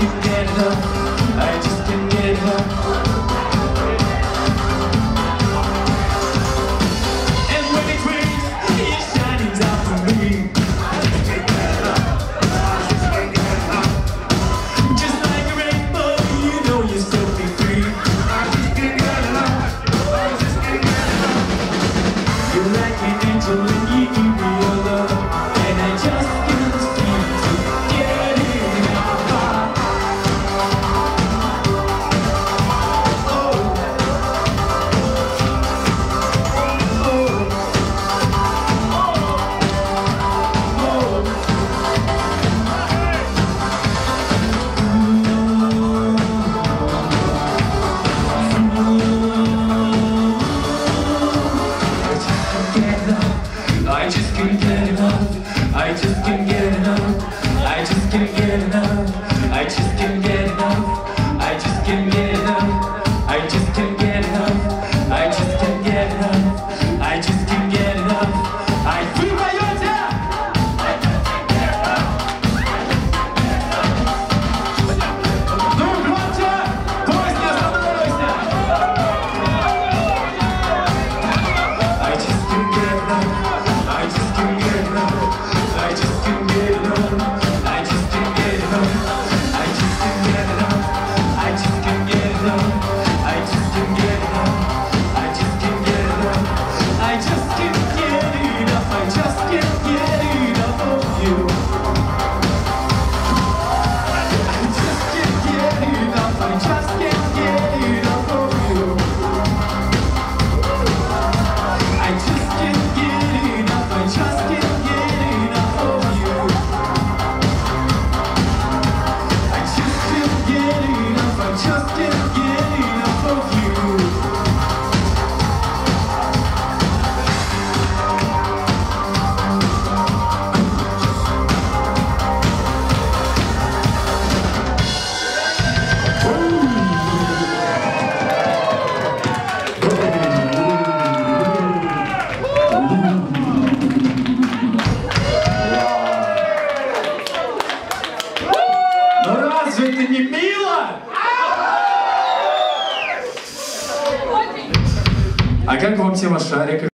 can't get enough. I just can't get enough. And when it rains, it shines out for me. I just can't get enough. I just can't get enough. Just like a rainbow, you know you're still be free. I just can't get enough. I just can't get enough. You're like an angel and you give me your love, and I just can't seem to get enough. I just can't get enough. I just can't get enough. I just can't get enough. I just can't get enough. I just can't get enough. I just can't get enough. I just can't get enough. I just can't get enough. I feel my own time. I just can't get enough. I just can't get enough. I just can't get enough. I just can't get enough. I just can't get enough. I just can't get enough. I just can't get enough. I just can't get enough. I just can't get enough. I just can't get enough. I just can't get enough of you. I just can't get enough. I just can't get enough of you. I just can't get enough. I just can't get enough of you. I just can't get enough. I just can't get enough of you. Ну разве это не мило? А как вам тема шарика?